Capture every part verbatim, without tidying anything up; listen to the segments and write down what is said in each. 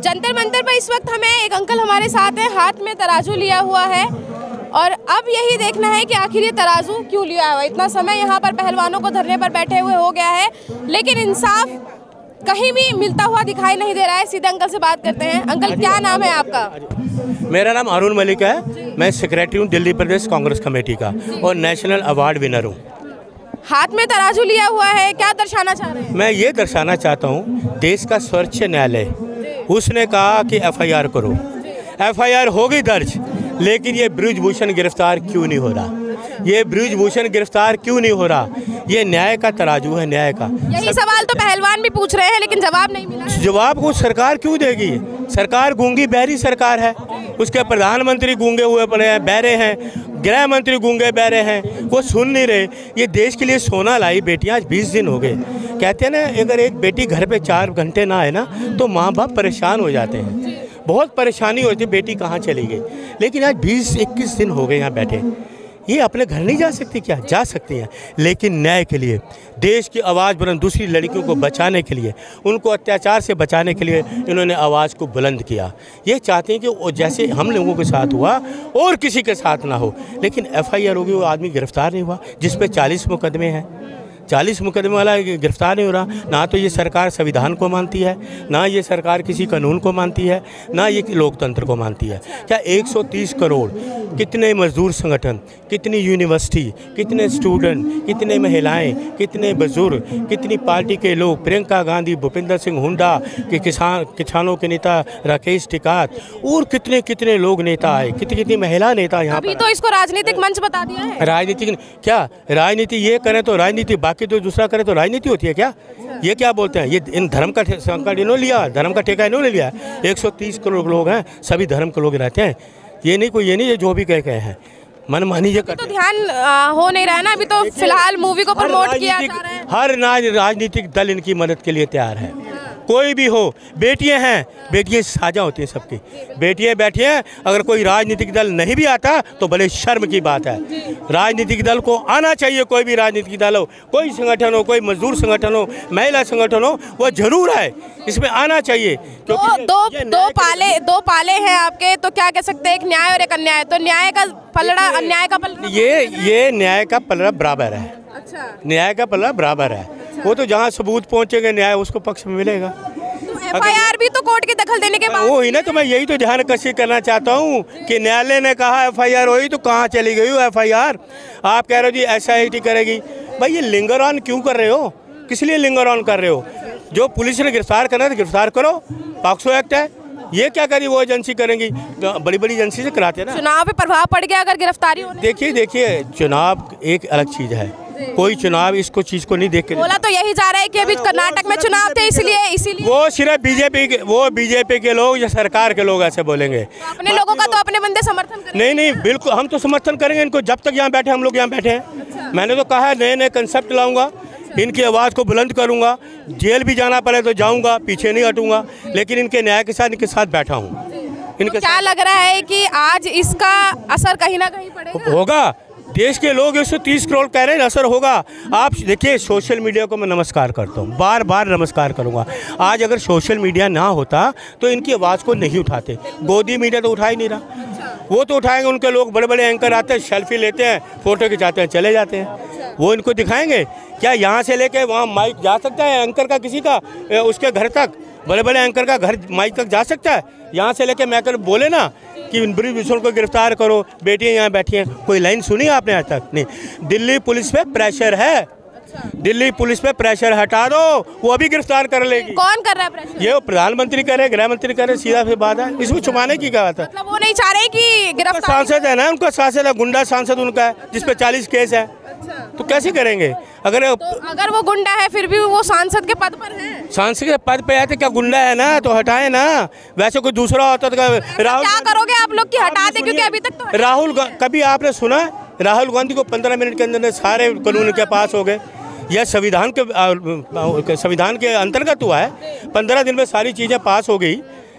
जंतर मंतर पर इस वक्त हमें एक अंकल हमारे साथ हैं, हाथ में तराजू लिया हुआ है और अब यही देखना है कि आखिर ये तराजू क्यों लिया हुआ है। इतना समय यहाँ पर पहलवानों को धरने पर बैठे हुए हो गया है, लेकिन इंसाफ कहीं भी मिलता हुआ दिखाई नहीं दे रहा है। सीधे अंकल से बात करते हैं। अंकल, क्या नाम है आपका? मेरा नाम अरुण मलिक है। मैं सेक्रेटरी हूँ दिल्ली प्रदेश कांग्रेस कमेटी का और नेशनल अवार्ड विनर हूँ। हाथ में तराजू लिया हुआ है, क्या दर्शाना चाह रहे हैं? मैं ये दर्शाना चाहता हूँ, देश का सर्वोच्च न्यायालय उसने कहा कि एफ आई आर करो, एफ आई आर होगी दर्ज, लेकिन ये बृजभूषण गिरफ्तार क्यों नहीं हो रहा? ये बृजभूषण गिरफ्तार क्यों नहीं हो रहा? ये न्याय का तराजू है, न्याय का। यही सवाल तो पहलवान भी पूछ रहे हैं, लेकिन जवाब नहीं मिला। जवाब को सरकार क्यों देगी? सरकार गूंगी बहरी सरकार है, उसके प्रधानमंत्री गूंगे हुए पड़े हैं, बहरे हैं, गृह मंत्री गूंगे बहरे हैं, वो सुन नहीं रहे। ये देश के लिए सोना लाई बेटियां, आज बीस दिन हो गए। कहते हैं ना, अगर एक बेटी घर पे चार घंटे ना आए ना तो माँ बाप परेशान हो जाते हैं, बहुत परेशानी होती है, बेटी कहाँ चली गई। लेकिन आज बीस इक्कीस दिन हो गए यहाँ बैठे। ये अपने घर नहीं जा सकती क्या? जा सकती हैं, लेकिन न्याय के लिए, देश की आवाज़ बुलंद, दूसरी लड़कियों को बचाने के लिए, उनको अत्याचार से बचाने के लिए इन्होंने आवाज़ को बुलंद किया। ये चाहते हैं कि जैसे हम लोगों के साथ हुआ और किसी के साथ ना हो। लेकिन एफ आई आर होगी, वो आदमी गिरफ्तार नहीं हुआ जिस पे चालीस मुकदमे हैं। चालीस मुकदमे वाला गिरफ्तार नहीं हो रहा। ना तो ये सरकार संविधान को मानती है, ना ये सरकार किसी कानून को मानती है, ना ये लोकतंत्र को मानती है। क्या एक सौ तीस करोड़ कितने मजदूर संगठन, कितनी यूनिवर्सिटी, कितने स्टूडेंट, कितने महिलाएं, कितने बुजुर्ग, कितनी पार्टी के लोग, प्रियंका गांधी, भूपिंदर सिंह हुड्डा के किसान किसानों के नेता राकेश टिकात और कितने कितने लोग नेता आए, कितनी कितनी महिला नेता यहाँ अभी तो इसको राजनीतिक मंच बता दिया है। राजनीतिक क्या? राजनीति ये करें तो राजनीति, बाकी तो दूसरा करे तो राजनीति होती है क्या? ये क्या बोलते हैं? ये इन धर्म का संकट इन्होंने लिया, धर्म का ठेका इन्होंने लिया। एक सौ तीस करोड़ लोग हैं, सभी धर्म के लोग रहते हैं। ये नहीं कोई, ये नहीं जो भी कह गए हैं मनमानी ये तो ध्यान आ, हो नहीं रहा है ना। अभी तो फिलहाल मूवी को प्रमोट किया जा रहा है। हर राजनीतिक दल इनकी मदद के लिए तैयार है, कोई भी हो। बेटियां हैं, बेटियां साझा होती हैं सबकी, बेटियां बैठी हैं। अगर कोई राजनीतिक दल नहीं भी आता तो बड़े शर्म की बात है। राजनीतिक दल को आना चाहिए, कोई भी राजनीतिक दल हो, कोई संगठन हो, कोई मजदूर संगठन हो, महिला संगठन हो, वो जरूर है, इसमें आना चाहिए। दो दो दो पाले दो पाले हैं आपके, तो क्या कह सकते हैं, एक न्याय और एक अन्याय। तो न्याय का पलड़ा, अन्याय का पलड़ा, ये ये न्याय का पलड़ा बराबर है। अच्छा, न्याय का पलड़ा बराबर है। वो तो जहाँ सबूत पहुँचेंगे न्याय उसको पक्ष में मिलेगा। तो एफ आई आर भी तो कोर्ट के दखल देने के बाद वो ही ना, तो मैं यही तो ध्यान आकर्षित करना चाहता हूँ कि न्यायालय ने कहा एफ आई आर हुई तो कहाँ चली गई हो एफ आई आर? आप कह रहे हो जी एस आई टी करेगी। भाई ये लिंगर ऑन क्यों कर रहे हो? किस लिए लिंगर ऑन कर रहे हो? जो पुलिस ने गिरफ्तार करना है तो गिरफ्तार करो, पॉक्सो एक्ट है। ये क्या करी वो एजेंसी करेंगी? बड़ी बड़ी एजेंसी से कराते हैं ना। चुनाव पे प्रभाव पड़ गया अगर गिरफ्तारी होने। देखिए देखिए चुनाव एक अलग चीज़ है, कोई चुनाव इसको चीज को नहीं देख के बोला तो यही जा रहा है कि अभी कर्नाटक में चुनाव थे इसलिए इसीलिए वो सिर्फ बीजेपी के, वो बीजेपी के लोग या सरकार के लोग ऐसे बोलेंगे। तो अपने लोगों का तो अपने बंदे समर्थन करेंगे। नहीं नहीं बिल्कुल, हम तो समर्थन करेंगे इनको जब तक यहाँ बैठे, हम लोग यहाँ बैठे हैं। अच्छा। मैंने तो कहा है नए नए कंसेप्ट लाऊंगा, इनकी आवाज़ को बुलंद करूंगा, जेल भी जाना पड़े तो जाऊंगा, पीछे नहीं हटूंगा, लेकिन इनके न्याय के साथ इनके साथ बैठा हूँ। इनके क्या लग रहा है कि आज इसका असर कहीं ना कहीं पड़ेगा? होगा। देश के लोग एक सौ तीस करोड़ कह रहे हैं, असर होगा। आप देखिए सोशल मीडिया को मैं नमस्कार करता हूँ, बार बार नमस्कार करूँगा। आज अगर सोशल मीडिया ना होता तो इनकी आवाज़ को नहीं उठाते। गोदी मीडिया तो उठा ही नहीं रहा। वो तो उठाएंगे, उनके लोग बड़े बड़े एंकर आते हैं, सेल्फी लेते हैं, फोटो खिंचाते हैं, चले जाते हैं। वो इनको दिखाएंगे क्या? यहाँ से लेके वहाँ माइक जा सकता है एंकर का, किसी का उसके घर तक, बड़े बड़े एंकर का घर माइक तक जा सकता है? यहाँ से लेके मैं कर बोले ना कि बृजभूषण को गिरफ्तार करो, बेटियां यहाँ बैठी हैं, कोई लाइन सुनी आपने आज तक? नहीं। दिल्ली पुलिस पे प्रेशर है, दिल्ली पुलिस पे प्रेशर हटा दो, वो अभी गिरफ्तार कर लेगी। कौन कर रहा है प्रेशर? ये प्रधानमंत्री करे, गृह मंत्री करे, सीधा फिर बात है। इसमें छुपाने की क्या बात है? मतलब वो नहीं चाह रहे कि गिरफ्तार। सांसद है ना, उनका सांसद है, गुंडा सांसद उनका है, जिसपे चालीस केस है। तो कैसे करेंगे? अगर तो अगर वो गुंडा है फिर भी वो सांसद के पद पर है। सांसद के पद पे आते क्या गुंडा है ना, तो हटाए ना। वैसे कोई दूसरा होता तो राहुल, क्या करोगे आप लोग की हटा दे? क्योंकि अभी तक तो राहुल, कभी आपने सुना राहुल गांधी को पंद्रह मिनट के अंदर सारे कानून के पास हो गए? यह संविधान के संविधान के अंतर्गत हुआ है। पंद्रह दिन में सारी चीज़ें पास हो गई।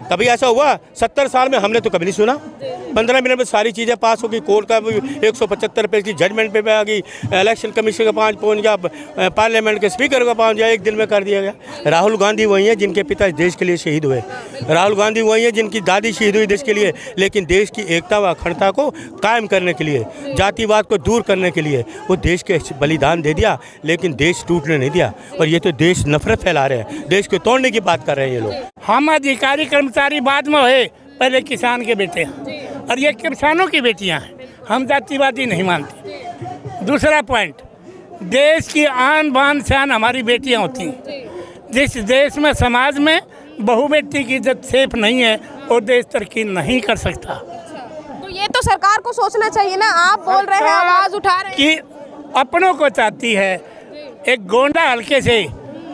कभी ऐसा हुआ? सत्तर साल में हमने तो कभी नहीं सुना। पंद्रह मिनट में सारी चीज़ें पास हो गई। कोर्ट का एक सौ पचहत्तर पेज की जजमेंट पे आ गई, इलेक्शन कमीशन का पाँच पहुँच गया, पार्लियामेंट के स्पीकर का पहुँच गया, एक दिन में कर दिया गया। राहुल गांधी वही हैं जिनके पिता देश के लिए शहीद हुए। राहुल गांधी वही हैं जिनकी दादी शहीद हुई देश के लिए। लेकिन देश की एकता व अखंडता को कायम करने के लिए, जातिवाद को दूर करने के लिए वो देश के बलिदान दे दिया, लेकिन देश टूटने नहीं दिया। और ये तो देश नफरत फैला रहे हैं, देश को तोड़ने की बात कर रहे हैं ये लोग। हम अधिकारी कर्मचारी बाद में हुए, पहले किसान के बेटे हैं और ये किसानों की बेटियां हैं। हम जातिवादी नहीं मानते। दूसरा पॉइंट, देश की आन बान शान हमारी बेटियां होती हैं। जिस देश में समाज में बहू बेटी की इज्जत सेफ नहीं है वो देश तरक्की नहीं कर सकता। तो ये तो सरकार को सोचना चाहिए ना। आप बोल रहे हैं, आवाज़ उठा रहे हैं कि अपनों को चाहती है। एक गोंडा हल्के से,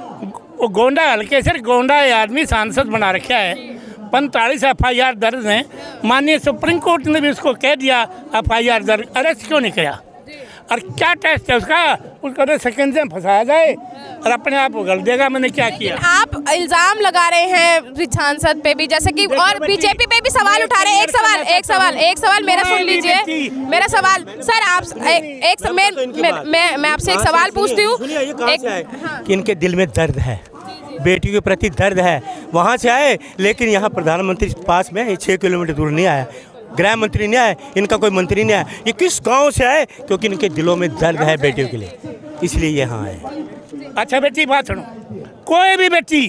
वो गोंडा हल्के से गोंडा आदमी सांसद बना रखा है। पैंतालीस एफ आई आर दर्ज हैं। माननीय सुप्रीम कोर्ट ने भी उसको कह दिया एफ आई आर दर्ज, अरेस्ट क्यों नहीं किया? और क्या टेस्ट है उसका? उसको तो सेकंड में फंसाया जाए और अपने आप उगल देगा मैंने क्या किया। आप इल्जाम लगा रहे हैं सांसद पे भी, जैसे कि और बीजेपी पे भी सवाल उठा रहे हैं। एक सवाल एक सवाल एक सवाल मेरा सुन लीजिए, मेरा सवाल सर आप एक मैं मैं आपसे एक सवाल पूछती हूँ कि इनके दिल में दर्द है, बेटी के प्रति दर्द है, वहाँ से आए। लेकिन यहाँ प्रधानमंत्री पास में छः किलोमीटर दूर नहीं आया, गृह मंत्री नहीं आए, इनका कोई मंत्री नहीं आया। ये किस गांव से आए? क्योंकि इनके दिलों में दर्द है बेटियों के लिए, इसलिए यहाँ आए। अच्छा बेटी बात सुनो, कोई भी बेटी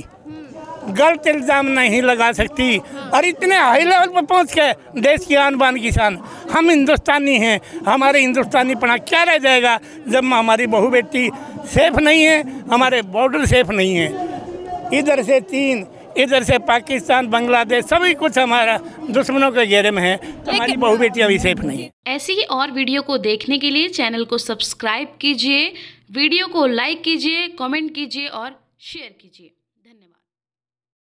गलत इल्ज़ाम नहीं लगा सकती। और इतने हाई लेवल पर पहुँच के देश की आन बान की शान, हम हिंदुस्तानी हैं, हमारे हिंदुस्तानीपना क्या रह जाएगा जब हमारी बहू बेटी सेफ नहीं है, हमारे बॉर्डर सेफ नहीं है। इधर से चीन, इधर से पाकिस्तान, बांग्लादेश, सभी कुछ हमारा दुश्मनों के घेरे में है। हमारी बहू बेटियां भी सेफ नहीं है। ऐसी ही और वीडियो को देखने के लिए चैनल को सब्सक्राइब कीजिए, वीडियो को लाइक कीजिए, कमेंट कीजिए और शेयर कीजिए। धन्यवाद।